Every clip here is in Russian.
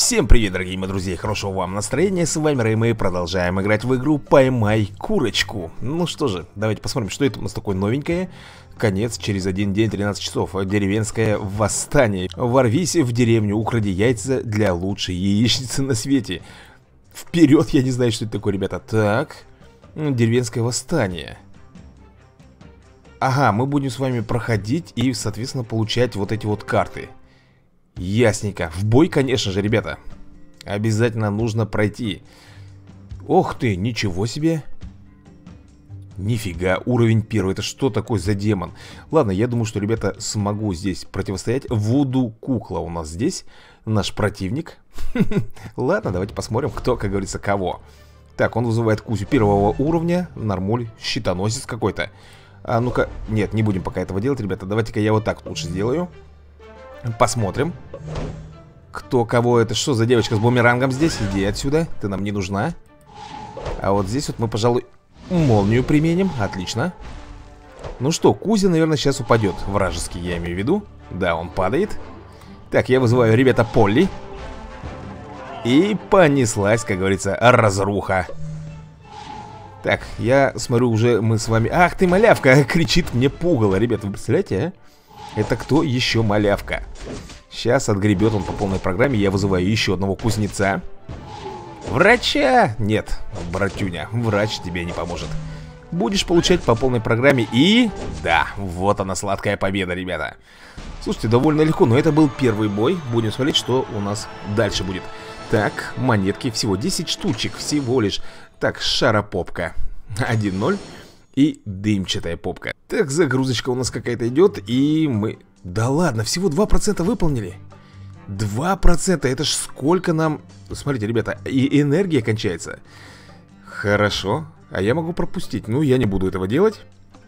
Всем привет, дорогие мои друзья, хорошего вам настроения, с вами Рэй, мы продолжаем играть в игру «Поймай курочку». Ну что же, давайте посмотрим, что это у нас такое новенькое. Конец через один день, 13 часов, деревенское восстание. Ворвись в деревню, укради яйца для лучшей яичницы на свете. Вперед, я не знаю, что это такое, ребята. Так, деревенское восстание. Ага, мы будем с вами проходить и, соответственно, получать вот эти вот карты. Ясненько. В бой, конечно же, ребята. Обязательно нужно пройти. Ох ты, ничего себе. Нифига, уровень первый. Это что такое за демон? Ладно, я думаю, что, ребята, смогу здесь противостоять. Вуду кукла у нас здесь. Наш противник. Ладно, давайте посмотрим, кто, как говорится, кого. Так, он вызывает Кузю первого уровня. Нормуль, щитоносец какой-то. А ну-ка, нет, не будем пока этого делать, ребята. Давайте-ка я вот так лучше сделаю. Посмотрим, кто кого это. Что за девочка с бумерангом здесь? Иди отсюда, ты нам не нужна. А вот здесь вот мы, пожалуй, молнию применим. Отлично. Ну что, Кузя, наверное, сейчас упадет. Вражеский, я имею в виду. Да, он падает. Так, я вызываю, ребята, Полли. И понеслась, как говорится, разруха. Так, я смотрю, уже мы с вами... Ах ты, малявка, кричит мне пугало. Ребята, вы представляете, а? Это кто еще малявка? Сейчас отгребет он по полной программе. Я вызываю еще одного кузнеца. Врача! Нет, братюня, врач тебе не поможет. Будешь получать по полной программе и... Да, вот она, сладкая победа, ребята. Слушайте, довольно легко, но это был первый бой. Будем смотреть, что у нас дальше будет. Так, монетки, всего 10 штучек, всего лишь. Так, шаропопка 1-0. И дымчатая попка. Так, загрузочка у нас какая-то идет. И мы... Да ладно, всего 2% выполнили. 2%, это ж сколько нам... Смотрите, ребята, и энергия кончается. Хорошо, а я могу пропустить. Ну, я не буду этого делать.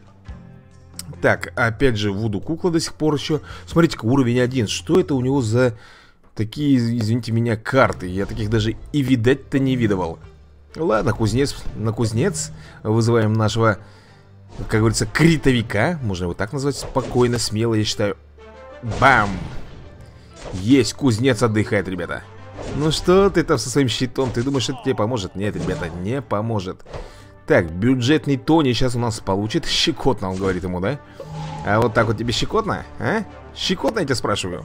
Так, опять же, Вуду кукла до сих пор еще. Смотрите-ка, уровень 1. Что это у него за такие, извините меня, карты? Я таких даже и видать-то не видывал. Ладно, кузнец на кузнец. Вызываем нашего, как говорится, критовика. Можно его так назвать, спокойно, смело, я считаю. Бам! Есть, кузнец отдыхает, ребята. Ну что ты там со своим щитом? Ты думаешь, это тебе поможет? Нет, ребята, не поможет. Так, бюджетный Тони сейчас у нас получит. Щекотно, он говорит ему, да? А вот так вот тебе щекотно? А? Щекотно, я тебя спрашиваю?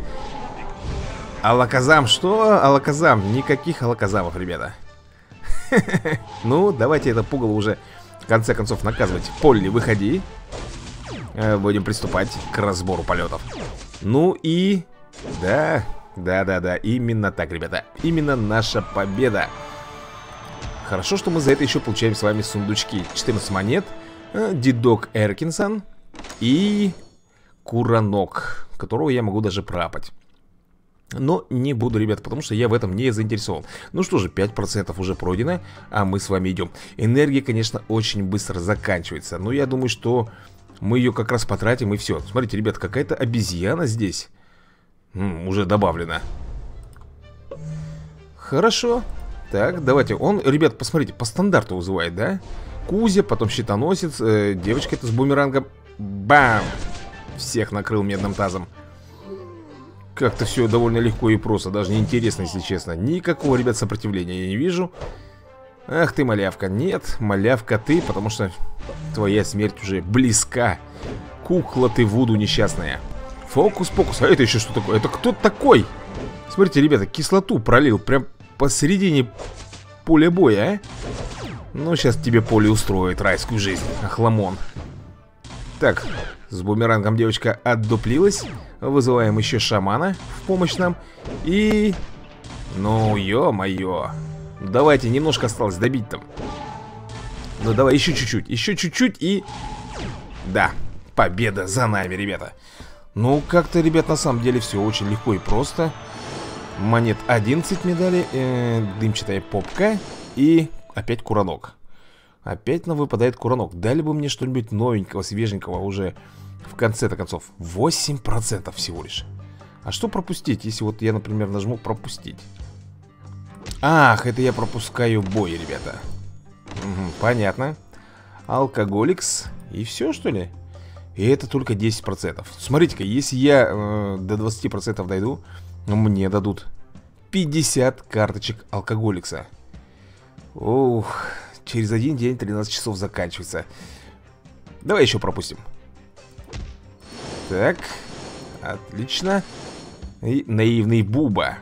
Алаказам, что? Алаказам, никаких алаказамов, ребята. Ну, давайте это пугало уже в конце концов наказывать. Полли, выходи. Будем приступать к разбору полетов. Ну и... Да, именно так, ребята. Именно наша победа. Хорошо, что мы за это еще получаем с вами сундучки. 14 монет, дедок Эркинсон и Куранок, которого я могу даже пропать. Но не буду, ребят, потому что я в этом не заинтересован. Ну что же, 5% уже пройдено, а мы с вами идем. Энергия, конечно, очень быстро заканчивается. Но я думаю, что мы ее как раз потратим и все. Смотрите, ребят, какая-то обезьяна здесь уже добавлена. Хорошо. Так, давайте. Он, ребят, посмотрите, по стандарту вызывает, да? Кузя, потом щитоносец, девочка эта с бумерангом. Бам! Всех накрыл медным тазом. Как-то все довольно легко и просто. Даже неинтересно, если честно. Никакого, ребят, сопротивления я не вижу. Ах ты, малявка. Нет, малявка ты, потому что твоя смерть уже близка. Кукла ты, Вуду несчастная. Фокус-покус. А это еще что такое? Это кто такой? Смотрите, ребята, кислоту пролил прям посередине поля боя, а? Ну, сейчас тебе поле устроит райскую жизнь. Охламон. Так, с бумерангом девочка отдуплилась. Вызываем еще шамана в помощь нам. И... Ну, ё-моё. Давайте, немножко осталось добить там. Ну, давай, еще чуть-чуть и... Да, победа за нами, ребята. Ну, как-то, ребят, на самом деле все очень легко и просто. Монет 11 медалей, дымчатая попка и опять Куранок. Опять нам выпадает Куранок. Дали бы мне что-нибудь новенького, свеженького уже в конце-то концов. 8% всего лишь. А что пропустить, если вот я, например, нажму пропустить? Ах, это я пропускаю бой, ребята. Угу, понятно. Алкоголикс. И все, что ли? И это только 10%. Смотрите-ка, если я до 20% дойду, мне дадут 50 карточек алкоголикса. Ух, через один день 13 часов заканчивается. Давай еще пропустим. Так, отлично. И наивный Буба.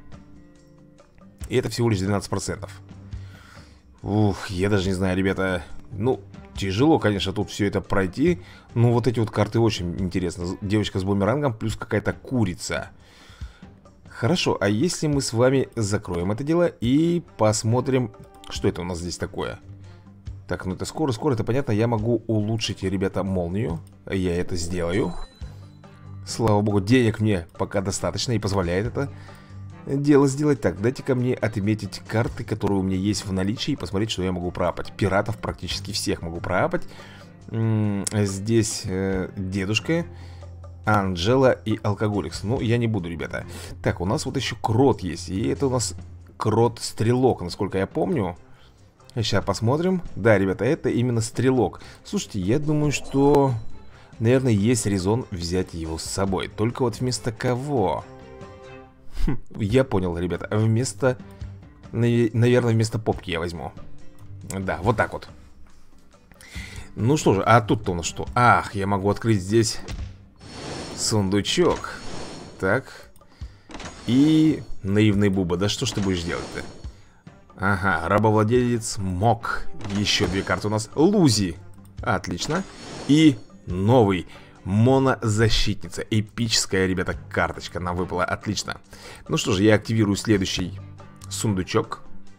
И это всего лишь 12%. Ух, я даже не знаю, ребята. Ну, тяжело, конечно, тут все это пройти. Но вот эти вот карты очень интересны. Девочка с бумерангом плюс какая-то курица. Хорошо, а если мы с вами закроем это дело и посмотрим, что это у нас здесь такое? Так, ну это скоро, это понятно. Я могу улучшить, ребята, молнию. Я это сделаю. Слава богу, денег мне пока достаточно и позволяет это дело сделать. Так, дайте-ка мне отметить карты, которые у меня есть в наличии, и посмотреть, что я могу проапать. Пиратов практически всех могу проапать. Здесь дедушка, Анджела и алкоголикс. Ну, я не буду, ребята. Так, у нас вот еще крот есть. И это у нас крот-стрелок, насколько я помню. Сейчас посмотрим. Да, ребята, это именно стрелок. Слушайте, я думаю, что, наверное, есть резон взять его с собой. Только вот вместо кого? Я понял, ребята. Вместо... Наверное, вместо попки я возьму. Да, вот так вот. Ну что же, а тут-то у нас что? Ах, я могу открыть здесь сундучок. Так. И наивный Буба. Да что ж ты будешь делать-то? Ага, рабовладелец Мок. Еще две карты у нас. Лузи. Отлично. И новый монозащитница. Эпическая, ребята, карточка нам выпала. Отлично. Ну что же, я активирую следующий сундучок.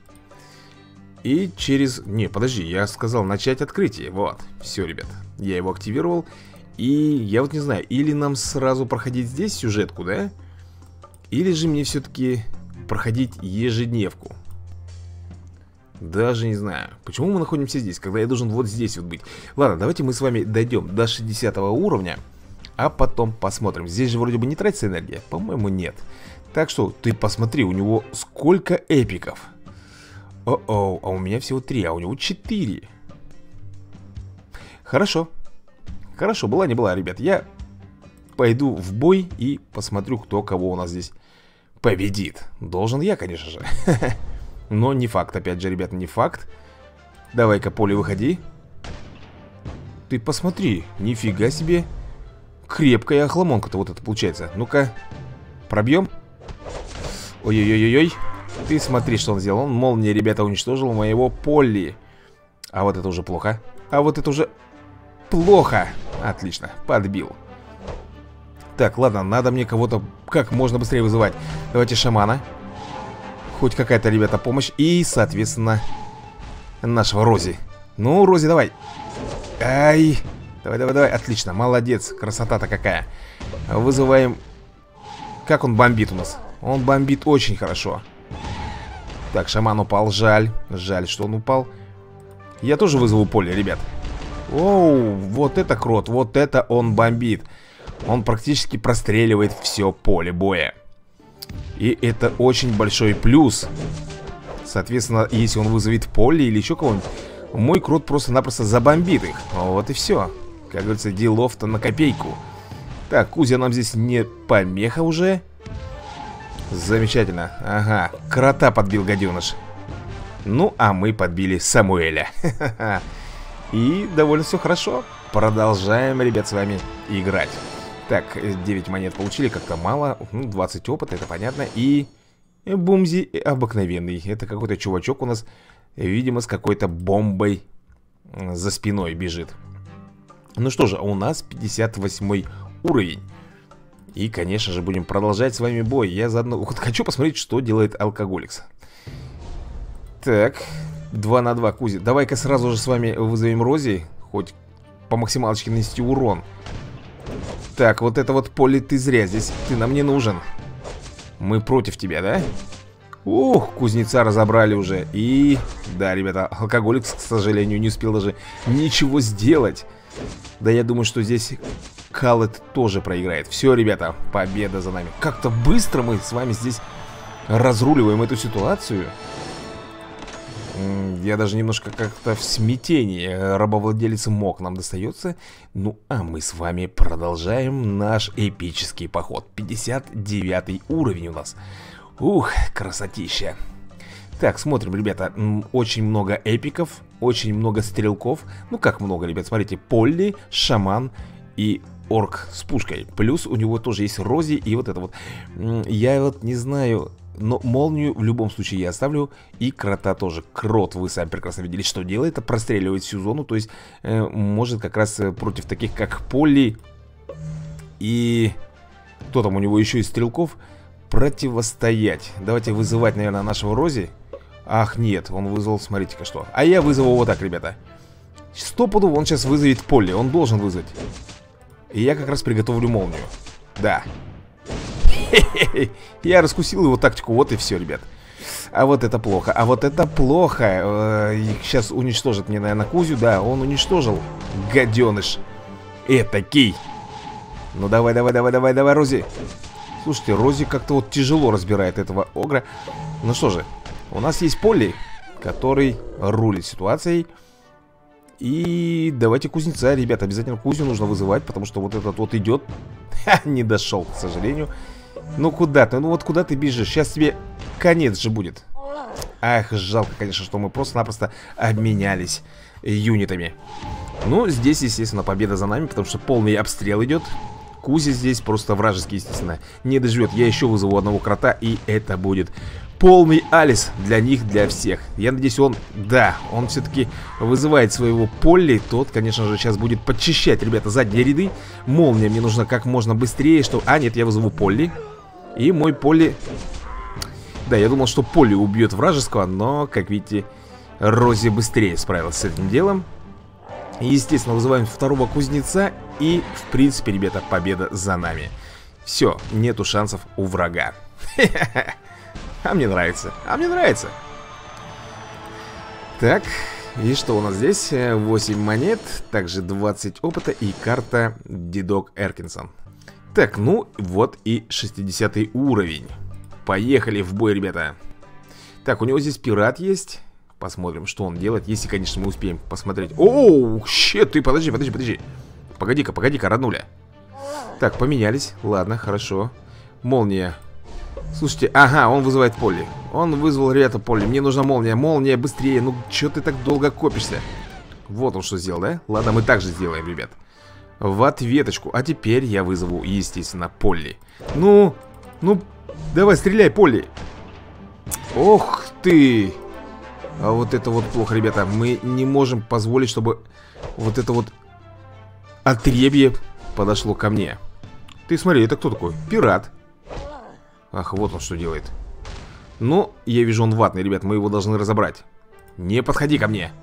И через... Не, подожди, я сказал начать открытие. Вот, все, ребят. Я его активировал. И я вот не знаю, или нам сразу проходить здесь сюжетку, да? Или же мне все-таки проходить ежедневку? Даже не знаю. Почему мы находимся здесь, когда я должен вот здесь вот быть? Ладно, давайте мы с вами дойдем до 60 уровня, а потом посмотрим. Здесь же вроде бы не тратится энергия. По-моему, нет. Так что ты посмотри, у него сколько эпиков. О-о, а у меня всего 3, а у него 4. Хорошо. Хорошо, была не была, ребят. Я пойду в бой и посмотрю, кто кого у нас здесь победит. Должен я, конечно же. Но не факт, опять же, ребят, не факт. Давай-ка, Поле, выходи. Ты посмотри, нифига себе. Крепкая охламонка-то вот это получается. Ну-ка, пробьем. Ой-ой-ой-ой. Ты смотри, что он сделал. Он молнией, ребята, уничтожил моего Полли. А вот это уже плохо. А вот это уже плохо. Отлично, подбил. Так, ладно, надо мне кого-то как можно быстрее вызывать. Давайте шамана. Хоть какая-то, ребята, помощь. И, соответственно, нашего Рози. Ну, Рози, давай. Ай. Давай. Отлично, молодец. Красота-то какая. Вызываем. Как он бомбит у нас? Он бомбит очень хорошо. Так, шаман упал, жаль. Жаль, что он упал. Я тоже вызову Поле, ребят. Оу, вот это крот. Вот это он бомбит. Он практически простреливает все поле боя. И это очень большой плюс. Соответственно, если он вызовет Поле или еще кого-нибудь, мой крот просто-напросто забомбит их. Вот и все. Как говорится, делов-то на копейку. Так, Кузя нам здесь не помеха уже. Замечательно. Ага, крота подбил гаденыш. Ну, а мы подбили Самуэля. И довольно все хорошо. Продолжаем, ребят, с вами играть. Так, 9 монет получили, как-то мало. 20 опыта, это понятно. И Бумзи обыкновенный. Это какой-то чувачок у нас, видимо, с какой-то бомбой за спиной бежит. Ну что же, у нас 58 уровень. И, конечно же, будем продолжать с вами бой. Я заодно вот хочу посмотреть, что делает алкоголикс. Так, 2 на 2, Кузи. Давай-ка сразу же с вами вызовем Рози. Хоть по максималочке нанести урон. Так, вот это вот Поле, ты зря здесь. Ты нам не нужен. Мы против тебя, да? Ух, кузнеца разобрали уже. И, да, ребята, алкоголикс, к сожалению, не успел даже ничего сделать. Да, я думаю, что здесь Калет тоже проиграет. Все, ребята, победа за нами. Как-то быстро мы с вами здесь разруливаем эту ситуацию. Я даже немножко как-то в смятении. Рабовладелец Мок нам достается. Ну, а мы с вами продолжаем наш эпический поход. 59 уровень у нас. Ух, красотища. Так, смотрим, ребята. Очень много эпиков, очень много стрелков. Ну, как много, ребят, смотрите. Полли, шаман и орк с пушкой. Плюс у него тоже есть Рози и вот это вот. Я вот не знаю, но молнию в любом случае я оставлю. И крота тоже. Крот, вы сами прекрасно видели, что делает. Простреливает всю зону. То есть может как раз против таких, как Полли и... Кто там у него еще из стрелков? Противостоять. Давайте вызывать, наверное, нашего Рози. Ах, нет, он вызвал, смотрите-ка что. А я вызову вот так, ребята. Стопудово он сейчас вызовет Полли. Он должен вызвать. И я как раз приготовлю молнию. Да. Я раскусил его тактику. Вот и все, ребят. А вот это плохо. А вот это плохо. Сейчас уничтожит мне, наверное, Кузю. Да, он уничтожил. Гаденыш. Этакий. Ну давай, давай, давай, давай, давай, Рози. Слушайте, Рози как-то вот тяжело разбирает этого огра. Ну что же, у нас есть Полли, который рулит ситуацией. И давайте кузнеца, ребята, обязательно Кузю нужно вызывать, потому что вот этот вот идет. Ха, не дошел, к сожалению. Ну куда ты, ну вот куда ты бежишь? Сейчас тебе конец же будет. Ах, жалко, конечно, что мы просто-напросто обменялись юнитами. Ну, здесь, естественно, победа за нами, потому что полный обстрел идет. Кузя здесь просто вражеский, естественно, не доживет. Я еще вызову одного крота, и это будет полный Алис для них, для всех. Я надеюсь, он, да, он все-таки вызывает своего Полли. Тот, конечно же, сейчас будет подчищать, ребята, задние ряды. Молния мне нужна как можно быстрее, что... А, нет, я вызову Полли. И мой Полли... Да, я думал, что Полли убьет вражеского, но, как видите, Рози быстрее справилась с этим делом. Естественно, вызываем второго кузнеца. И, в принципе, ребята, победа за нами. Все, нету шансов у врага. А мне нравится, а мне нравится. Так, и что у нас здесь? 8 монет, также 20 опыта и карта Дедок Эркинсон. Так, ну вот и 60 уровень. Поехали в бой, ребята. Так, у него здесь пират есть. Посмотрим, что он делает, если, конечно, мы успеем посмотреть. Оу, щет, ты, подожди. Погоди-ка, роднуля. Так, поменялись, ладно, хорошо. Молния. Слушайте, ага, он вызывает Полли. Он вызвал, ребята, Полли. Мне нужна молния, молния, быстрее. Ну, чё ты так долго копишься? Вот он что сделал, да? Ладно, мы так же сделаем, ребят. В ответочку. А теперь я вызову, естественно, Полли. Ну, давай, стреляй, Полли. Ох ты. А вот это вот плохо, ребята. Мы не можем позволить, чтобы вот это вот отребье подошло ко мне. Ты смотри, это кто такой? Пират. Ах, вот он что делает. Ну, я вижу, он ватный, ребят. Мы его должны разобрать. Не подходи ко мне.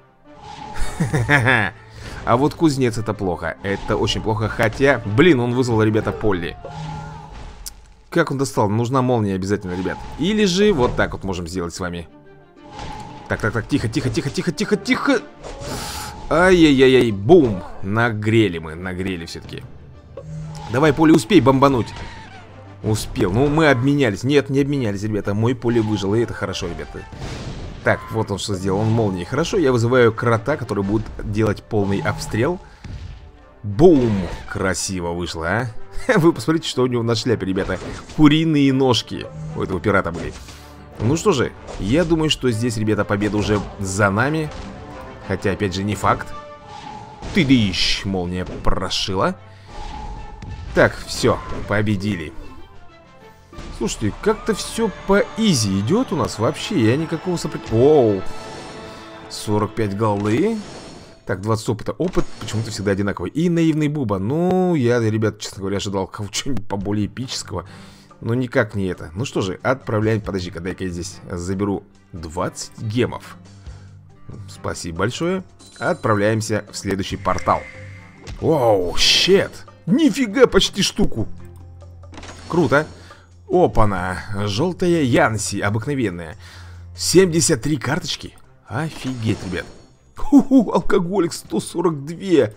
А вот кузнец, это плохо. Это очень плохо, хотя... Блин, он вызвал, ребята, Полли. Как он достал? Нужна молния обязательно, ребят. Или же вот так вот можем сделать с вами. Так, тихо. Ай-яй-яй-яй, бум. Нагрели мы, нагрели все-таки. Давай, Полли, успей бомбануть. Успел, ну мы обменялись. Нет, не обменялись, ребята, мой Полли выжил. И это хорошо, ребята. Так, вот он что сделал, он молнией. Хорошо, я вызываю крота, который будет делать полный обстрел. Бум, красиво вышло, а. Вы посмотрите, что у него на шляпе, ребята. Куриные ножки у этого пирата были. Ну что же, я думаю, что здесь, ребята, победа уже за нами. Хотя, опять же, не факт. Ты-дыщ, молния прошила. Так, все, победили. Слушайте, как-то все по изи идет у нас вообще. Я никакого сопротивления. Оу, 45 голды. Так, 20 опыта. Опыт почему-то всегда одинаковый. И наивный Буба. Ну, я, ребят, честно говоря, ожидал кого-нибудь поболее эпического. Но никак не это. Ну что же, отправляем. Подожди-ка, дай-ка я здесь заберу 20 гемов. Спасибо большое. Отправляемся в следующий портал. Оу, щет. Нифига, почти штуку. Круто. Опа-на. Желтая Янси, обыкновенная. 73 карточки. Офигеть, ребят. Ху-ху, алкоголик 142.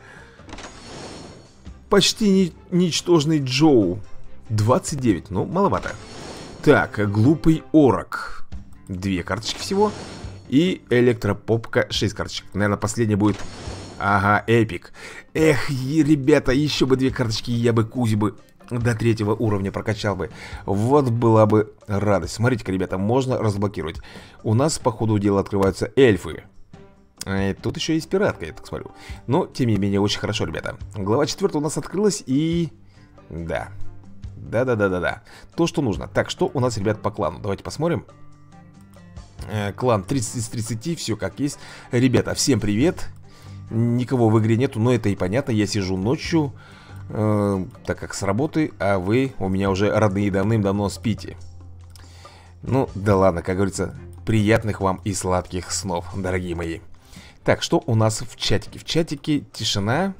Почти ничтожный Джоу 29, ну маловато. Так, глупый орок 2 карточки всего. И электропопка 6 карточек. Наверное, последняя будет. Ага, эпик. Эх, ребята, еще бы 2 карточки, я бы Кузи бы до 3-го уровня прокачал бы. Вот была бы радость. Смотрите-ка, ребята, можно разблокировать. У нас по ходу дела открываются эльфы. Тут еще есть пиратка, я так смотрю. Но, тем не менее, очень хорошо, ребята. Глава 4 у нас открылась и... Да. Да. То, что нужно. Так, что у нас, ребят, по клану? Давайте посмотрим. Клан 30 из 30, все как есть. Ребята, всем привет. Никого в игре нету, но это и понятно. Я сижу ночью, так как с работы, а вы у меня уже родные давным-давно спите. Ну, да ладно, как говорится, приятных вам и сладких снов, дорогие мои. Так, что у нас в чатике? В чатике тишина.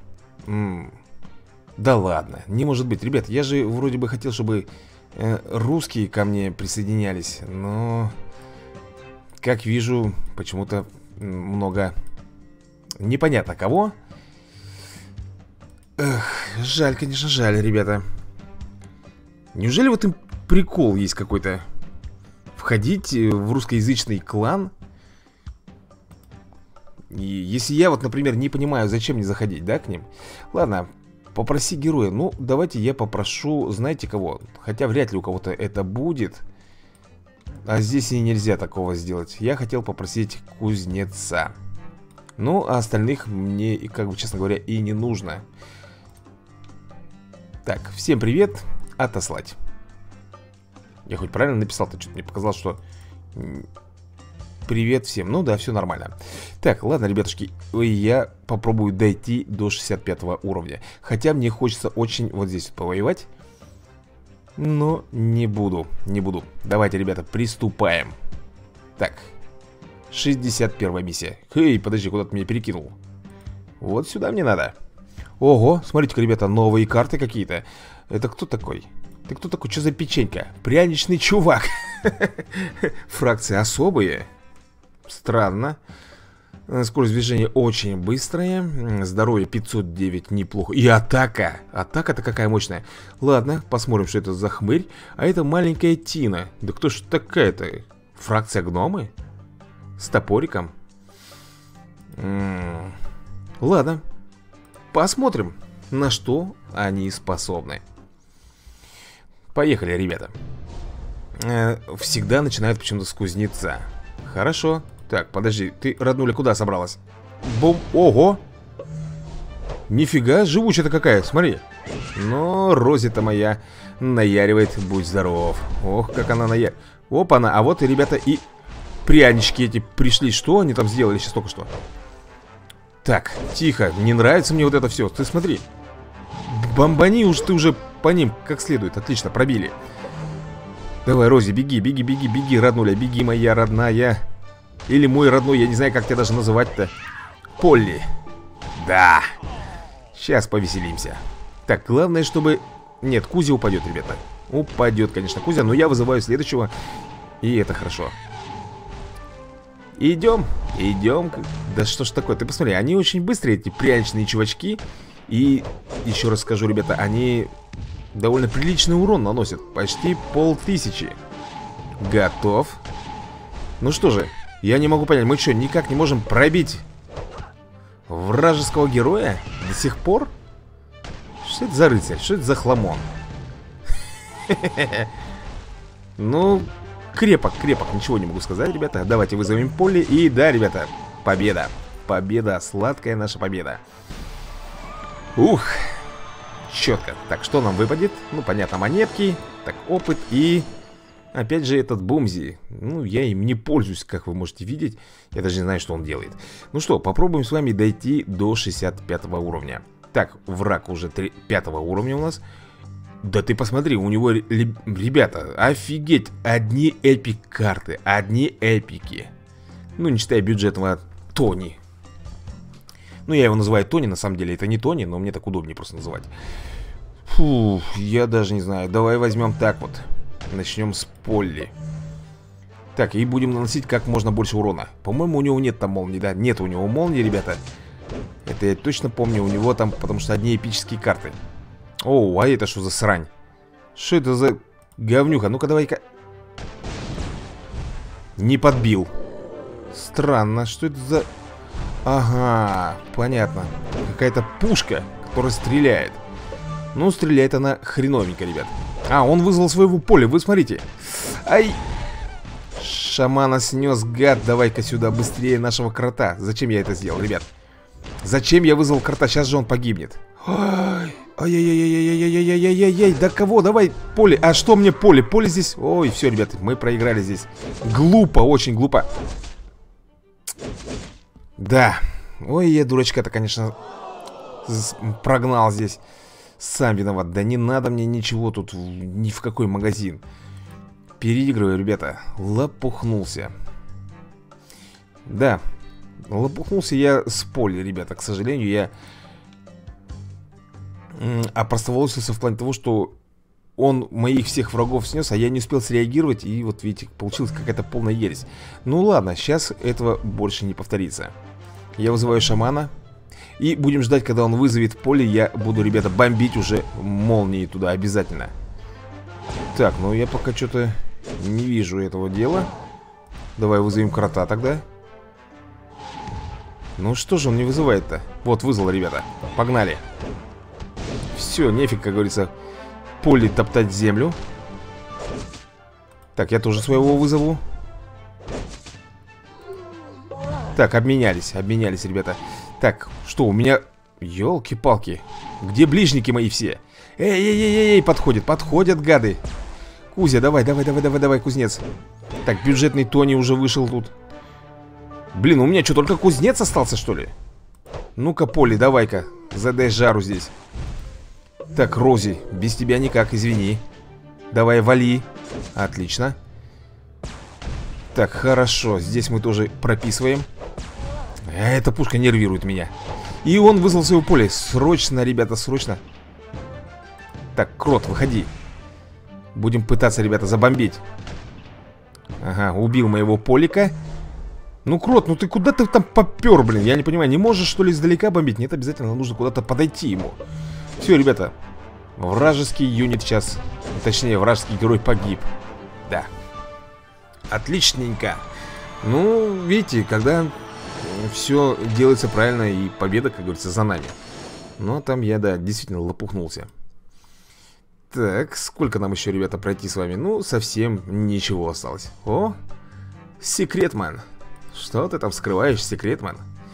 Да ладно, не может быть. Ребят, я же вроде бы хотел, чтобы русские ко мне присоединялись. Но, как вижу, почему-то много непонятно кого. Эх, жаль, конечно, жаль, ребята. Неужели вот им прикол есть какой-то? Входить в русскоязычный клан? И если я вот, например, не понимаю, зачем мне заходить, да, к ним? Ладно, попроси героя. Ну, давайте я попрошу, знаете кого? Хотя вряд ли у кого-то это будет. А здесь и нельзя такого сделать. Я хотел попросить кузнеца. Ну, а остальных мне, как бы, честно говоря, и не нужно. Так, всем привет. Отослать. Я хоть правильно написал-то? Что-то мне показалось, что... Привет всем. Ну да, все нормально. Так, ладно, ребятушки, я попробую дойти до 65 уровня. Хотя мне хочется очень вот здесь повоевать. Но не буду. Давайте, ребята, приступаем. Так, 61 миссия. Эй, подожди, куда ты меня перекинул? Вот сюда мне надо. Ого, смотрите-ка, ребята, новые карты какие-то. Это кто такой? Ты кто такой? Что за печенька? Пряничный чувак. Фракции особые. Странно. Скорость движения очень быстрая. Здоровье 509, неплохо. И атака. Атака-то какая мощная. Ладно, посмотрим, что это за хмырь. А это маленькая Тина. Да кто ж такая-то? Фракция гномы? С топориком? Ладно. Посмотрим, на что они способны. Поехали, ребята. Всегда начинают почему-то с кузнеца. Хорошо. Так, подожди, ты, роднуля, куда собралась? Бум, ого! Нифига, живучая-то какая, смотри. Но Рози-то моя наяривает, будь здоров. Ох, как она наяривает. Опа-на, а вот и, ребята, и прянички эти пришли. Что они там сделали сейчас только что? Так, тихо, не нравится мне вот это все. Ты смотри. Бомбани уж ты уже по ним как следует. Отлично, пробили. Давай, Рози, беги, роднуля, беги, моя родная. Или мой родной, я не знаю, как тебя даже называть-то. Полли. Да. Сейчас повеселимся. Так, главное, чтобы... Нет, Кузя упадет, ребята. Упадет, конечно, Кузя, но я вызываю следующего. И это хорошо. Идем. Да что ж такое, ты посмотри, они очень быстрые, эти пряничные чувачки. И еще раз скажу, ребята, они довольно приличный урон наносят. Почти 5000. Готов. Ну что же, я не могу понять, мы что, никак не можем пробить вражеского героя до сих пор? Что это за рыцарь? Что это за хламон? Ну, крепок, ничего не могу сказать, ребята. Давайте вызовем Полли. И да, ребята, победа. Победа, сладкая наша победа. Ух, четко. Так, что нам выпадет? Ну, понятно, монетки. Так, опыт и... Опять же этот Бумзи. Ну, я им не пользуюсь, как вы можете видеть. Я даже не знаю, что он делает. Ну что, попробуем с вами дойти до 65 уровня. Так, враг уже 5 уровня у нас. Да ты посмотри, у него, ребята, офигеть. Одни эпик карты, одни эпики. Ну, не считая бюджетного Тони. Ну, я его называю Тони, на самом деле это не Тони, но мне так удобнее просто называть. Фу, я даже не знаю. Давай возьмем так вот. Начнем с Полли. Так, и будем наносить как можно больше урона. По-моему, у него нет там молнии, да? Нет у него молнии, ребята. Это я точно помню, у него там, потому что одни эпические карты. Оу, а это что за срань? Что это за говнюха? Ну-ка, давай-ка. Не подбил. Странно, что это за... Ага, понятно. Какая-то пушка, которая стреляет. Ну, стреляет она хреновенько, ребят. А, он вызвал своего поля, вы смотрите. Ай! Шамана снес, гад. Давай-ка сюда быстрее нашего крота. Зачем я это сделал, ребят? Зачем я вызвал крота? Сейчас же он погибнет. Ай-яй-яй-яй-яй-яй-яй-яй-яй. Да кого? Давай, поле. А что мне поле? Поле здесь... Ой, все, ребята, мы проиграли здесь. Глупо, очень глупо. Да. Ой, я дурачка-то, конечно, прогнал здесь. Сам виноват. Да не надо мне ничего тут, ни в какой магазин. Переигрываю, ребята. Лопухнулся. Да. Лопухнулся я с поля, ребята. К сожалению, я опростоволосился в плане того, что он моих всех врагов снес, а я не успел среагировать. И вот видите, получилась какая-то полная ересь. Ну ладно, сейчас этого больше не повторится. Я вызываю шамана. И будем ждать, когда он вызовет поле. Я буду, ребята, бомбить уже молнией туда обязательно. Так, ну я пока что-то не вижу этого дела. Давай вызовем крота тогда. Ну что же он не вызывает-то? Вот, вызвал, ребята. Погнали. Все, нефиг, как говорится, поле топтать землю. Так, я тоже своего вызову. Так, обменялись, ребята. Так, что у меня... Ёлки-палки. Где ближники мои все? Эй, подходят, гады. Кузя, давай, кузнец. Так, бюджетный Тони уже вышел тут. Блин, у меня что, только кузнец остался, что ли? Ну-ка, Поле, давай-ка, задай жару здесь. Так, Рози, без тебя никак, извини. Давай, вали. Отлично. Так, хорошо, здесь мы тоже прописываем. Эта пушка нервирует меня. И он вызвал своего поля. Срочно, ребята, срочно. Так, Крот, выходи. Будем пытаться, ребята, забомбить. Ага, убил моего полика. Ну, Крот, ну ты куда ты там попер, блин? Я не понимаю, не можешь, что ли, издалека бомбить? Нет, обязательно нужно куда-то подойти ему. Все, ребята, вражеский юнит сейчас, точнее, вражеский герой погиб. Да. Отличненько. Ну, видите, когда все делается правильно, и победа, как говорится, за нами. Но там я, да, действительно лопухнулся. Так, сколько нам еще, ребята, пройти с вами? Ну, совсем ничего осталось. О, Секретман. Что ты там скрываешь, Секретман?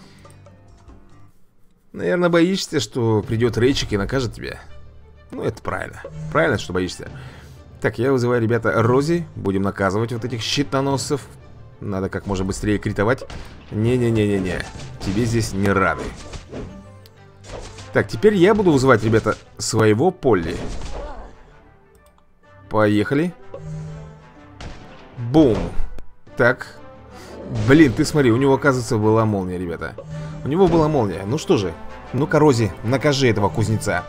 Наверное, боишься, что придет Рейчик и накажет тебя. Ну, это правильно. Правильно, что боишься. Так, я вызываю, ребята, Рози. Будем наказывать вот этих щитоносцев. Надо как можно быстрее критовать. Не-не-не-не-не. Тебе здесь не рады. Так, теперь я буду вызывать, ребята, своего Полли. Поехали. Бум. Так. Блин, ты смотри, у него, оказывается, была молния, ребята. У него была молния. Ну что же. Ну-ка, Рози, накажи этого кузнеца.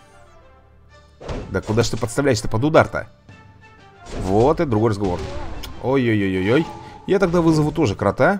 Да куда ж ты подставляешься под удар-то? Вот и другой разговор. Ой-ой-ой-ой-ой. Я тогда вызову тоже крота.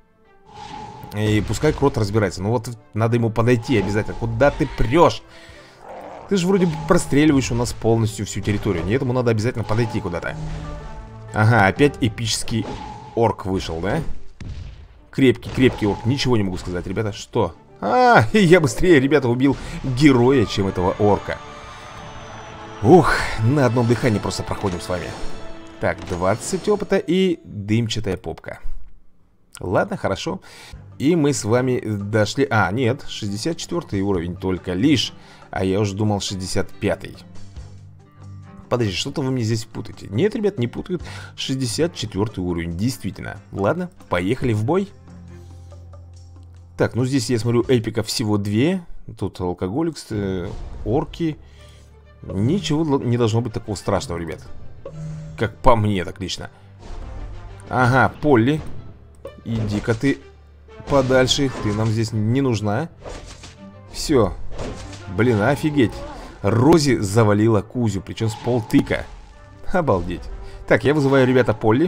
И пускай крот разбирается. Ну вот надо ему подойти обязательно. Куда ты прешь? Ты же вроде простреливаешь у нас полностью всю территорию. Нет, ему надо обязательно подойти куда-то. Ага, опять эпический орк вышел, да? Крепкий орк. Ничего не могу сказать, ребята. Что? А, я быстрее, ребята, убил героя, чем этого орка. Ух, на одном дыхании просто проходим с вами. Так, 20 опыта и дымчатая попка. Ладно, хорошо. И мы с вами дошли... А, нет, 64 уровень только лишь. А я уже думал 65-й. Подожди, что-то вы мне здесь путаете. Нет, ребят, не путают. 64 уровень, действительно. Ладно, поехали в бой. Так, ну здесь я смотрю эпиков всего 2. Тут алкоголик, орки. Ничего не должно быть такого страшного, ребят. Как по мне, так лично. Ага, Полли. Иди-ка ты подальше. Ты нам здесь не нужна. Все. Блин, офигеть. Рози завалила Кузю, причем с полтыка. Обалдеть. Так, я вызываю, ребята, Полли.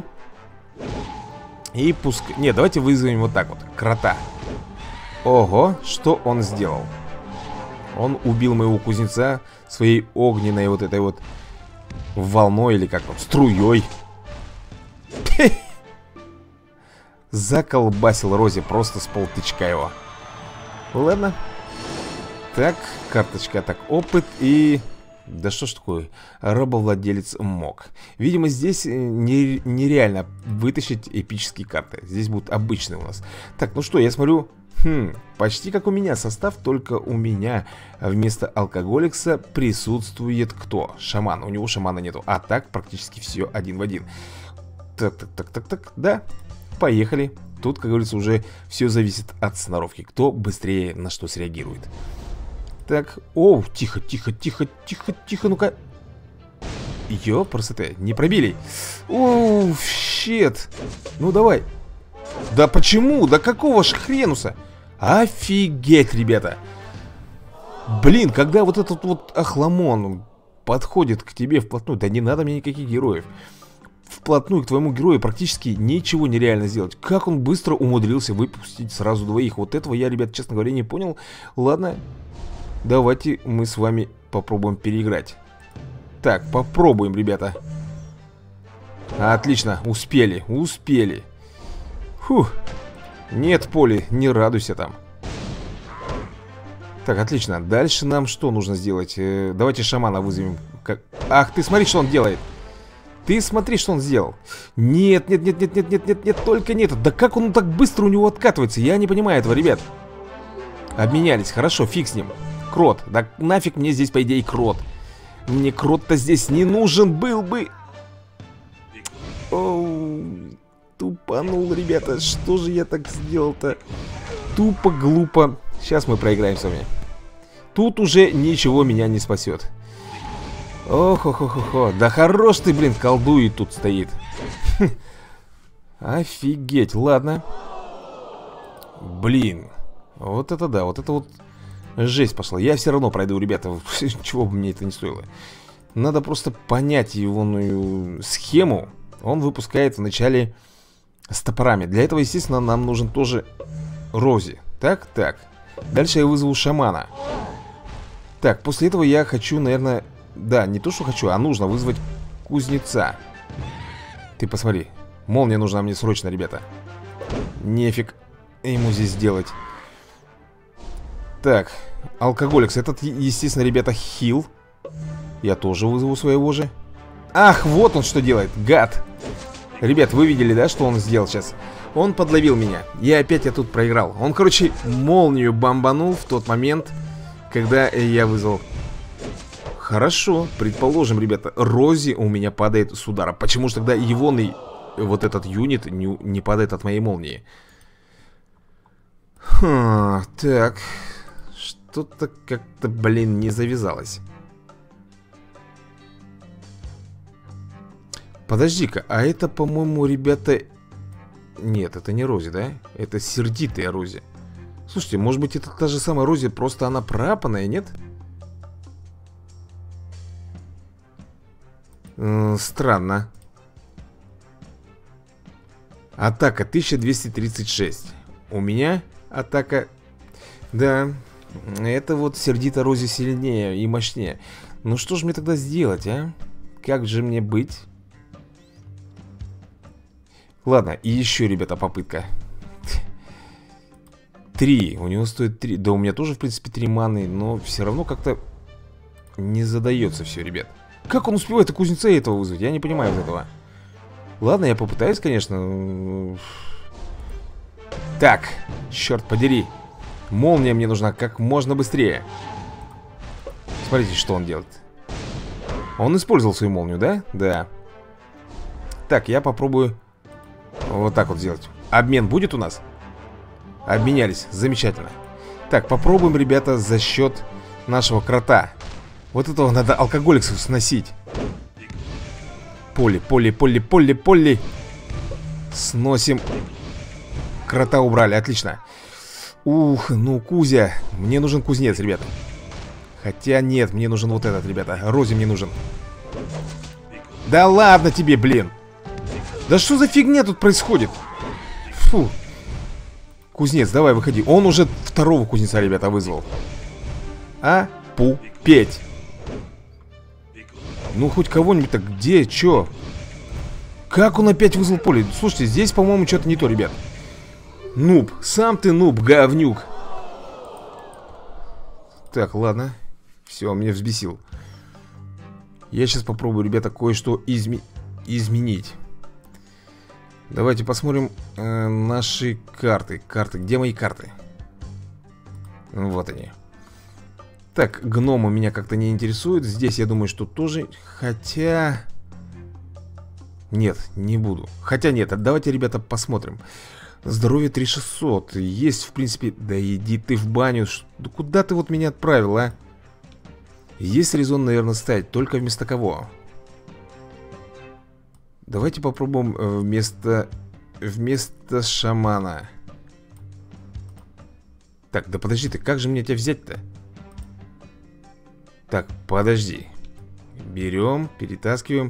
И пускай... Нет, давайте вызовем вот так вот. Крота. Ого, что он сделал? Он убил моего кузнеца своей огненной вот этой вот волной, или как вот, струей. Заколбасил Рози просто с полтычка его. Ладно. Так, карточка, так, опыт и Да что ж такое, рабовладелец мог. Видимо, здесь нереально вытащить эпические карты. Здесь будут обычные у нас. Так, ну что, я смотрю, почти как у меня состав, только у меня вместо алкоголикса присутствует кто? Шаман, у него шамана нету. А так практически все один в один. Так, да, поехали. Тут, как говорится, уже все зависит от сноровки. Кто быстрее на что среагирует. Так, оу, тихо, ну-ка. Ёпрст, не пробили. Оу, щет. Ну давай. Да почему? Да какого ж хренуса? Офигеть, ребята. Блин, когда вот этот вот охламон подходит к тебе вплотную. Да не надо мне никаких героев. Вплотную к твоему герою практически ничего нереально сделать. Как он быстро умудрился выпустить сразу двоих. Вот этого я, ребят, честно говоря, не понял. Ладно, давайте мы с вами попробуем переиграть. Так, попробуем, ребята. Отлично, успели. Фух. Нет, Поли, не радуйся там. Так, отлично. Дальше нам что нужно сделать? Давайте шамана вызовем. Ах, ты смотри, что он делает. Ты смотри, что он сделал. Нет, только нет. Да как он так быстро у него откатывается? Я не понимаю этого, ребят. Обменялись, хорошо, фиг с ним. Крот, да нафиг мне здесь, по идее, крот. Мне крот-то здесь не нужен был бы. Оу, тупанул, ребята. Что же я так сделал-то? Тупо, глупо. Сейчас мы проиграем с вами. Тут уже ничего меня не спасет. Ох-охо-хо-хо. Да хорош ты, блин, колдует тут стоит. Офигеть, ладно. Блин. Вот это да, вот это вот жесть пошла. Я все равно пройду, ребята. Чего бы мне это не стоило. Надо просто понять его схему. Он выпускает вначале с топорами. Для этого, естественно, нам нужен тоже Рози. Так. Дальше я вызову шамана. Так, после этого я хочу, наверное... Да, не то, что хочу, а нужно вызвать кузнеца. Ты посмотри. Молния нужна мне срочно, ребята. Нефиг ему здесь делать. Так, алкоголикс. Этот, естественно, ребята, хил. Я тоже вызову своего же. Ах, вот он что делает, гад. Ребят, вы видели, да, что он сделал сейчас? Он подловил меня. И опять я тут проиграл. Он, короче, молнию бомбанул в тот момент, когда я вызвал. Хорошо, предположим, ребята, Рози у меня падает с удара. Почему же тогда егоный вот этот юнит не падает от моей молнии? Так, что-то как-то, блин, не завязалось. Подожди-ка, а это, по-моему, ребята... Нет, это не Рози, да? Это сердитая Рози. Слушайте, может быть, это та же самая Рози, просто она пропанная, нет? Странно. Атака 1236. У меня атака... Да, это вот сердитая Рози сильнее и мощнее. Ну что же мне тогда сделать, а? Как же мне быть? Ладно, и еще, ребята, попытка. 3, у него стоит 3. Да, у меня тоже, в принципе, 3 маны. Но все равно как-то не задается все, ребят. Как он успевает и кузнеца этого вызвать? Я не понимаю из этого. Ладно, я попытаюсь, конечно. Так, черт подери. Молния мне нужна как можно быстрее. Смотрите, что он делает. Он использовал свою молнию, да? Да. Так, я попробую вот так вот сделать. Обмен будет у нас? Обменялись, замечательно. Так, попробуем, ребята, за счет нашего крота. Вот этого надо алкоголиксов сносить. Полли. Сносим. Крота убрали, отлично. Ух, ну Кузя. Мне нужен кузнец, ребята. Хотя нет, мне нужен вот этот, ребята. Рози мне нужен. Да ладно тебе, блин. Да что за фигня тут происходит? Фу. Кузнец, давай, выходи. Он уже второго кузнеца, ребята, вызвал. Петь. Ну, хоть кого-нибудь-то. Где? Чё? Как он опять вызвал поле? Слушайте, здесь, по-моему, что-то не то, ребят. Нуб. Сам ты нуб, говнюк. Так, ладно. Все, он меня взбесил. Я сейчас попробую, ребята, кое-что изменить. Давайте посмотрим наши карты. Где мои карты? Вот они. Так, гномы меня как-то не интересуют. Здесь, я думаю, что тоже. Хотя... Нет, не буду. Хотя нет, давайте, ребята, посмотрим. Здоровье 3600. Есть, в принципе... Да иди ты в баню. Да куда ты вот меня отправил, а? Есть резон, наверное, ставить. Только вместо кого? Давайте попробуем вместо шамана. Так, да подожди ты, как же мне тебя взять-то? Так, подожди. Берем, перетаскиваем.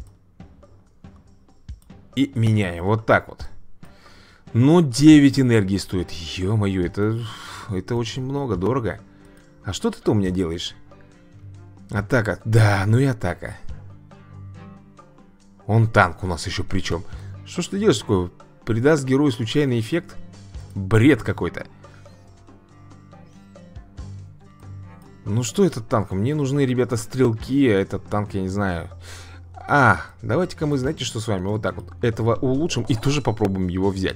И меняем, вот так вот. Но 9 энергии стоит. Ё-моё, это очень много, дорого. А что ты-то у меня делаешь? Атака, да, ну и атака. Он танк у нас еще причем. Что ж ты делаешь такое? Придаст герою случайный эффект? Бред какой-то. Ну что этот танк? Мне нужны, ребята, стрелки. А этот танк, я не знаю. Давайте-ка мы, знаете, что с вами? Вот так вот. Этого улучшим и тоже попробуем его взять.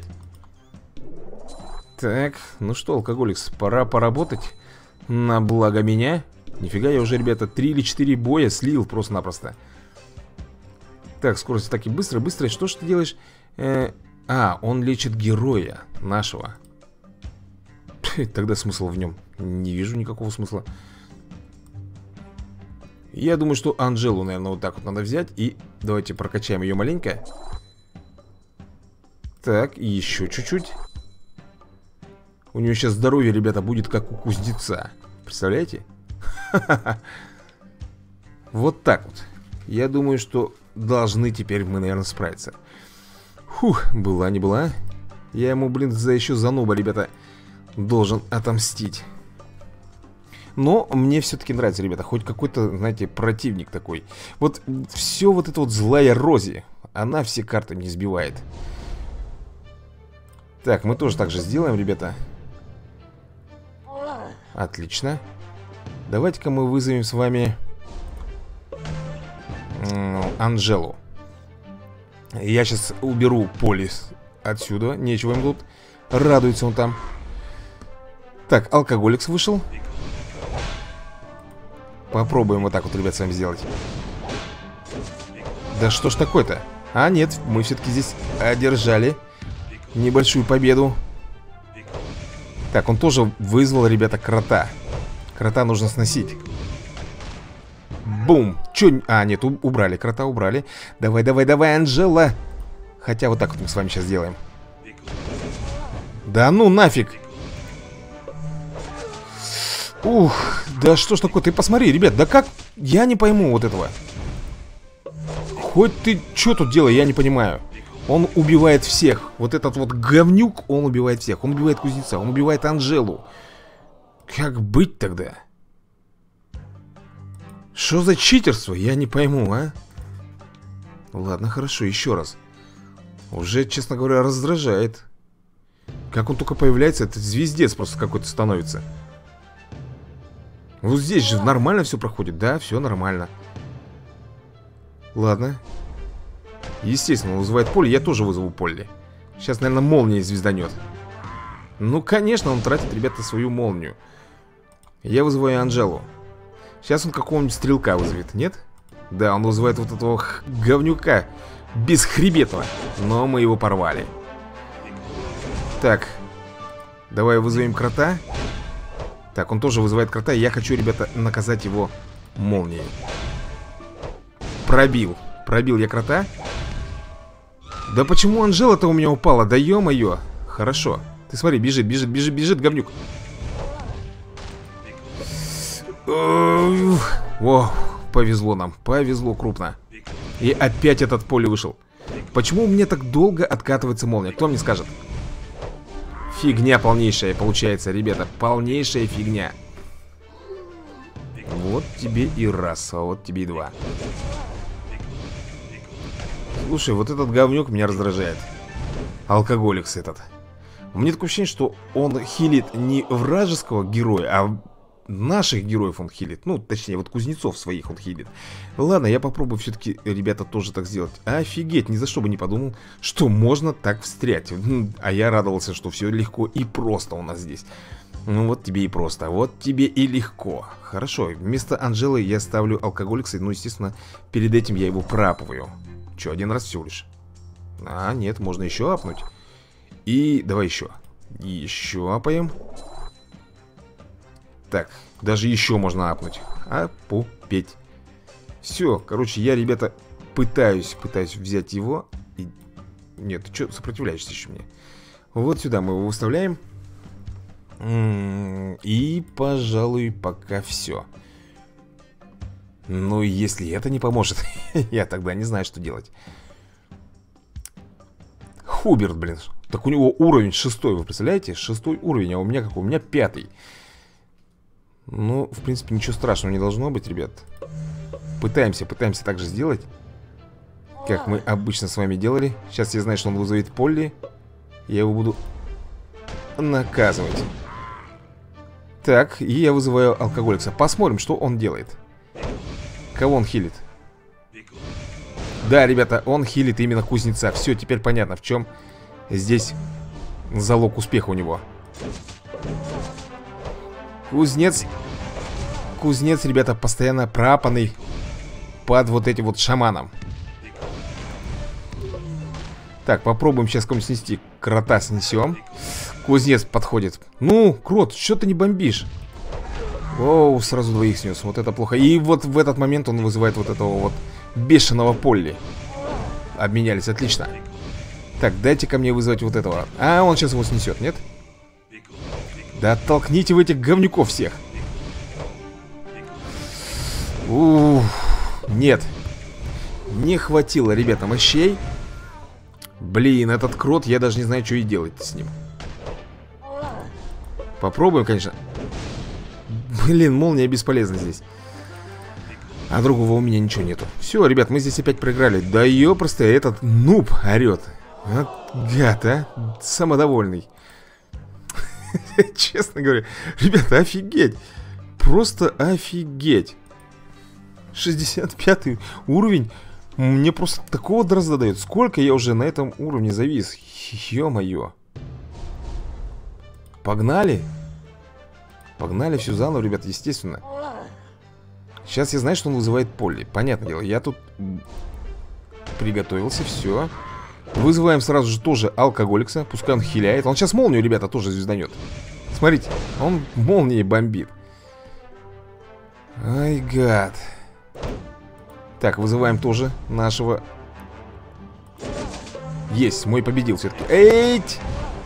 Так, ну что, алкоголикс, пора поработать на благо меня. Нифига, я уже, ребята, 3 или 4 боя слил просто-напросто. Так, скорость атаки быстро. Что ж ты делаешь? Он лечит героя нашего. Тогда смысл в нем не вижу никакого смысла. Я думаю, что Анжелу, наверное, вот так вот надо взять. И давайте прокачаем ее маленько. Так, и еще чуть-чуть. У нее сейчас здоровье, ребята, будет как у кузнеца. Представляете? Вот так вот. Я думаю, что должны теперь мы, наверное, справиться. Фух, была не была. Я ему, блин, еще за нуба, ребята, должен отомстить. Но мне все-таки нравится, ребята, хоть какой-то, знаете, противник такой. Вот все вот это вот злая Рози, она все карты не сбивает. Так, мы тоже так же сделаем, ребята. Отлично. Давайте-ка мы вызовем с вами Анжелу. Я сейчас уберу Полис отсюда. Нечего им тут. Радуется он там. Так, алкоголикс вышел. Попробуем вот так вот, ребят, с вами сделать. Да что ж такое-то? А, нет, мы все-таки здесь одержали небольшую победу. Так, он тоже вызвал, ребята, крота. Крота нужно сносить. Бум! Чё? Нет, убрали, крота убрали. Давай, давай, давай, Анжела! Хотя вот так вот мы с вами сейчас сделаем. Да ну нафиг! Ух, да что ж такое? Ты посмотри, ребят, да как? Я не пойму вот этого. Хоть ты что тут делаешь, я не понимаю. Он убивает всех. Вот этот вот говнюк, он убивает всех. Он убивает кузнеца, он убивает Анжелу. Как быть тогда? Что за читерство? Я не пойму, а? Ладно, хорошо, еще раз. Уже, честно говоря, раздражает. Как он только появляется, это звездец просто какой-то становится. Вот здесь же нормально все проходит. Да, все нормально. Ладно. Естественно, он вызывает Полли. Я тоже вызову Полли. Сейчас, наверное, молния звезданет. Ну, конечно, он тратит, ребята, свою молнию. Я вызываю Анжелу. Сейчас он какого-нибудь стрелка вызовет, нет? Да, он вызывает вот этого говнюка бесхребетного. Но мы его порвали. Так. Давай вызовем крота. Так, он тоже вызывает крота. И я хочу, ребята, наказать его молнией. Пробил. Пробил я крота. Да почему Анжела-то у меня упала? Да ё-моё. Хорошо. Ты смотри, бежит, бежит, бежит, бежит, говнюк. О, повезло нам. Повезло крупно. И опять этот Поле вышел. Почему мне так долго откатывается молния? Кто мне скажет? Фигня полнейшая получается, ребята. Полнейшая фигня. Вот тебе и раз, а вот тебе и два. Слушай, вот этот говнюк меня раздражает. Алкоголикс этот. У меня такое ощущение, что он хилит не вражеского героя, а наших героев он хилит. Ну, точнее, вот кузнецов своих он хилит. Ладно, я попробую все-таки, ребята, тоже так сделать. Офигеть, ни за что бы не подумал, что можно так встрять. А я радовался, что все легко и просто у нас здесь. Ну вот тебе и просто, вот тебе и легко. Хорошо, вместо Анжелы я ставлю алкоголикса. Ну, естественно, перед этим я его проапываю. Че, один раз всего лишь? А, нет, можно еще апнуть. И давай еще. Еще апаем. Так, даже еще можно апнуть. Опупеть. Все, короче, я, ребята, пытаюсь взять его. И... Нет, ты что сопротивляешься еще мне? Вот сюда мы его выставляем. И, пожалуй, пока все. Ну, если это не поможет, я тогда не знаю, что делать. Хуберт, блин. Так у него уровень 6, вы представляете? 6 уровень, а у меня какой? У меня 5. Ну, в принципе, ничего страшного не должно быть, ребят. Пытаемся так же сделать, как мы обычно с вами делали. Сейчас я знаю, что он вызовет Полли. Я его буду наказывать. Так, и я вызываю алкоголикса. Посмотрим, что он делает. Кого он хилит? Да, ребята, он хилит именно кузнеца. Все, теперь понятно, в чем здесь залог успеха у него. Кузнец, ребята, постоянно пропанный под вот этим вот шаманом. Так, попробуем сейчас кого-нибудь снести. Крота снесем. Кузнец подходит. Ну, крот, что ты не бомбишь? Оу, сразу двоих снес. Вот это плохо. И вот в этот момент он вызывает вот этого вот бешеного Полли. Обменялись, отлично. Так, дайте ко мне вызвать вот этого. А, он сейчас его снесет, нет? Да оттолкните вы этих говнюков всех. Нет. Не хватило, ребята, мощей. Блин, этот крот, я даже не знаю, что и делать с ним. Попробуем, конечно. Блин, молния бесполезна здесь. А другого у меня ничего нету. Все, ребят, мы здесь опять проиграли. Да ёпросто, этот нуб орет. Гад, а? Самодовольный. Честно говоря. Ребята, офигеть. Просто офигеть. 65 уровень. Мне просто такого дрозда дает. Сколько я уже на этом уровне завис. Ё-моё. Погнали. Погнали все заново, ребят, естественно. Сейчас я знаю, что он вызывает Полли. Понятное дело, я тут приготовился, все. Вызываем сразу же тоже алкоголикса. Пускай он хиляет. Он сейчас молнию, ребята, тоже звезданет. Смотрите, он молнией бомбит. Ай, гад. Так, вызываем тоже нашего. Есть, мой победил все-таки. Эйть!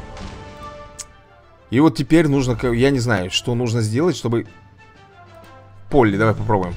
И вот теперь нужно, я не знаю, что нужно сделать, чтобы... Полли, давай попробуем.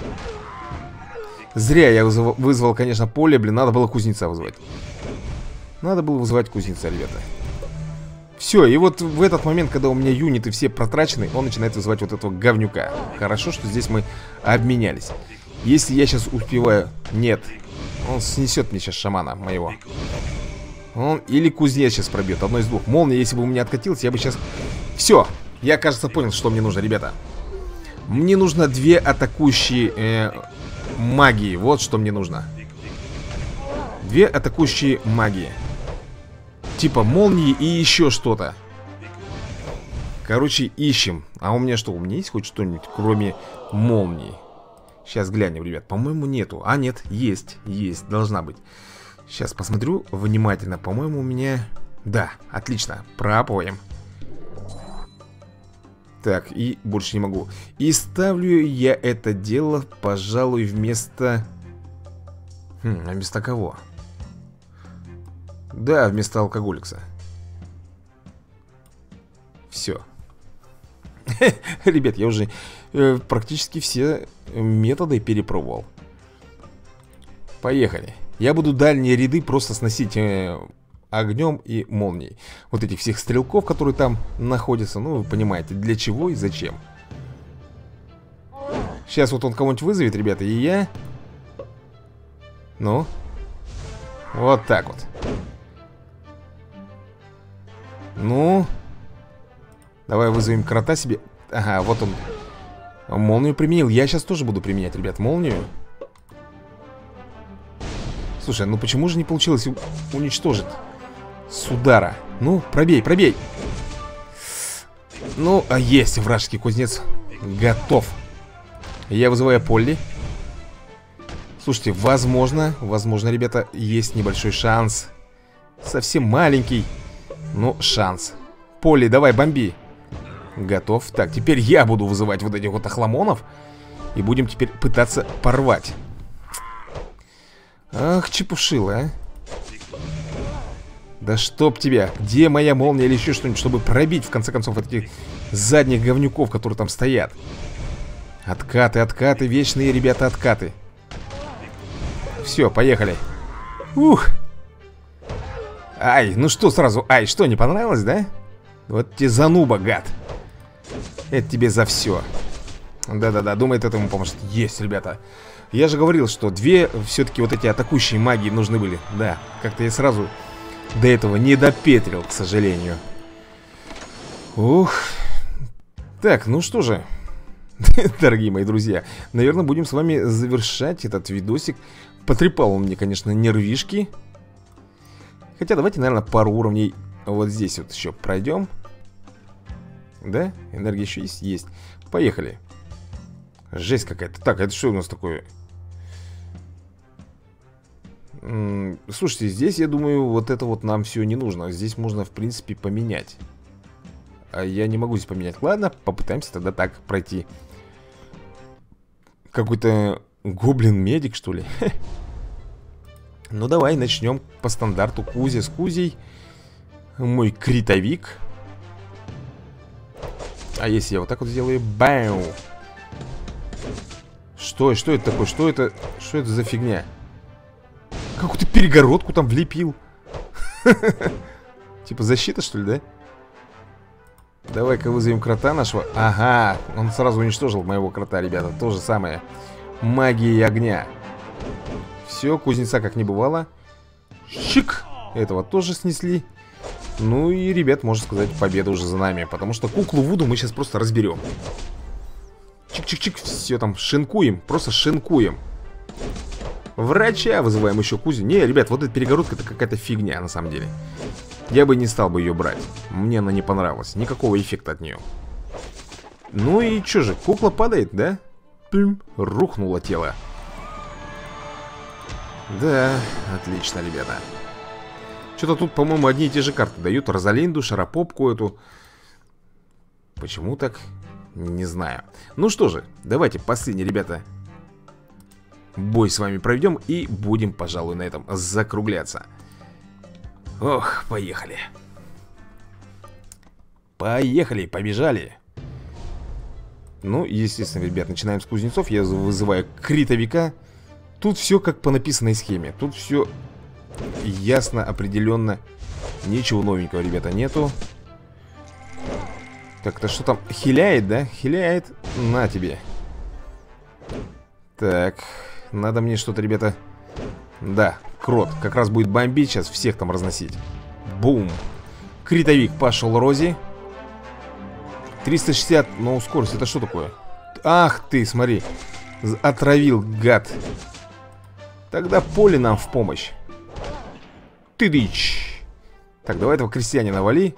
Зря я вызвал, конечно, Полли, блин, надо было кузнеца вызывать. Надо было вызывать кузнеца, ребята. Все, и вот в этот момент, когда у меня юниты все протрачены, он начинает вызывать вот этого говнюка. Хорошо, что здесь мы обменялись. Если я сейчас успеваю... Нет, он снесет мне сейчас шамана моего. Он или кузнец сейчас пробьет, одно из двух. Молния, если бы у меня откатилась, я бы сейчас... Все, я, кажется, понял, что мне нужно, ребята. Мне нужно 2 атакующие магии. Вот что мне нужно. 2 атакующие магии. Типа молнии и еще что-то. Короче, ищем. А у меня что? У меня есть хоть что-нибудь, кроме молнии? Сейчас глянем, ребят. По-моему, нету. А, нет, есть. Есть, должна быть. Сейчас посмотрю внимательно. По-моему, у меня... Да, отлично. Проапываем. Так, и больше не могу. И ставлю я это дело, пожалуй, вместо... а вместо кого? Да, вместо алкоголикса. Все. Ребят, я уже практически все методы перепробовал. Поехали. Я буду дальние ряды просто сносить огнем и молнией. Вот этих всех стрелков, которые там находятся. Ну, вы понимаете, для чего и зачем. Сейчас вот он кого-нибудь вызовет, ребята, и я... Ну. Вот так вот. Ну. Давай вызовем крота себе. Ага, вот он. Молнию применил. Я сейчас тоже буду применять, ребят, молнию. Слушай, ну почему же не получилось уничтожить с удара? Ну, пробей, пробей. Ну, а есть вражеский кузнец. Готов. Я вызываю Полли. Слушайте, возможно, ребята, есть небольшой шанс. Совсем маленький, но шанс. Полли, давай, бомби. Готов. Так, теперь я буду вызывать вот этих вот охламонов. И будем теперь пытаться порвать. Ах, чепушила, а. Да чтоб тебя. Где моя молния или еще что-нибудь, чтобы пробить, в конце концов, этих задних говнюков, которые там стоят. Откаты, откаты, вечные, ребята, откаты. Все, поехали. Ух. Ай, ну что сразу? Ай, что, не понравилось, да? Вот тебе зануба, гад. Это тебе за все. Да-да-да, думает, это ему поможет. Есть, ребята. Я же говорил, что две все-таки вот эти атакующие магии нужны были. Да, как-то я сразу до этого не допетрил, к сожалению. Ух. Так, ну что же, дорогие мои друзья, наверное, будем с вами завершать этот видосик. Потрепал он мне, конечно, нервишки. Хотя давайте, наверное, пару уровней вот здесь вот еще пройдем. Да? Энергия еще есть? Есть. Поехали. Жесть какая-то. Так, это что у нас такое? Слушайте, здесь, я думаю, вот это вот нам все не нужно. Здесь можно, в принципе, поменять. А я не могу здесь поменять. Ладно, попытаемся тогда так пройти. Какой-то гоблин-медик, что ли? Ну, давай начнем по стандарту. Кузя с Кузей. Мой критовик. А если я вот так вот сделаю? Бау! Что это такое? Что это за фигня? Какую-то перегородку там влепил. Типа защита, что ли, да? Давай-ка вызовем крота нашего. Ага, он сразу уничтожил моего крота, ребята. То же самое. Магия огня. Все, кузнеца как не бывало. Щик! Этого тоже снесли. Ну и, ребят, можно сказать, победа уже за нами. Потому что куклу Вуду мы сейчас просто разберем. Чик-чик-чик, все там шинкуем. Просто шинкуем. Врача вызываем еще Кузю. Не, ребят, вот эта перегородка, это какая-то фигня на самом деле. Я бы не стал бы ее брать. Мне она не понравилась. Никакого эффекта от нее. Ну и что же, кукла падает, да? Пим, рухнуло тело. Да, отлично, ребята. Что-то тут, по-моему, одни и те же карты дают. Розалинду, Шарапопку эту. Почему так? Не знаю. Ну что же, давайте последний, ребята, бой с вами проведем. И будем, пожалуй, на этом закругляться. Ох, поехали. Поехали, побежали. Ну, естественно, ребят, начинаем с кузнецов. Я вызываю критовика. Тут все как по написанной схеме. Тут все ясно, определенно. Ничего новенького, ребята, нету. Так, это что там? Хиляет, да? Хиляет. На тебе. Так, надо мне что-то, ребята. Да, крот. Как раз будет бомбить сейчас, всех там разносить. Бум. Критовик пошел, Рози. 360, но скорость. Это что такое? Ах ты, смотри. Отравил, гад. Тогда Поле нам в помощь. Ты дичь. Так, давай этого крестьянина вали.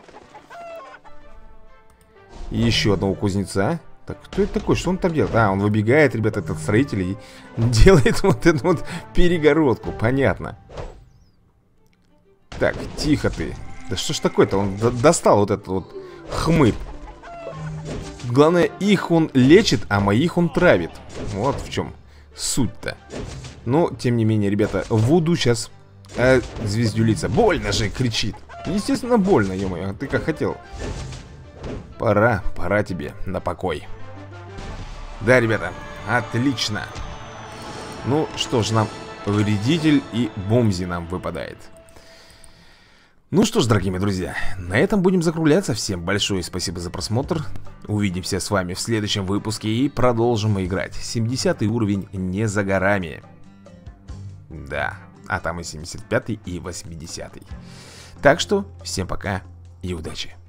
И еще одного кузнеца. Так, кто это такой? Что он там делает? А, он выбегает, ребята, этот строитель, и делает вот эту вот перегородку. Понятно. Так, тихо ты. Да что ж такое-то? Он достал вот этот вот хмырь. Главное, их он лечит, а моих он травит. Вот в чем суть-то. Но, тем не менее, ребята, Вуду сейчас звездюлица. Больно же, кричит. Естественно, больно, ё-моё. А ты как хотел. Пора тебе на покой. Да, ребята, отлично. Ну, что ж, нам вредитель и Бомзи нам выпадает. Ну что ж, дорогие мои друзья, на этом будем закругляться. Всем большое спасибо за просмотр. Увидимся с вами в следующем выпуске и продолжим играть. 70 уровень не за горами. Да, а там и 75 и 80. Так что, всем пока и удачи.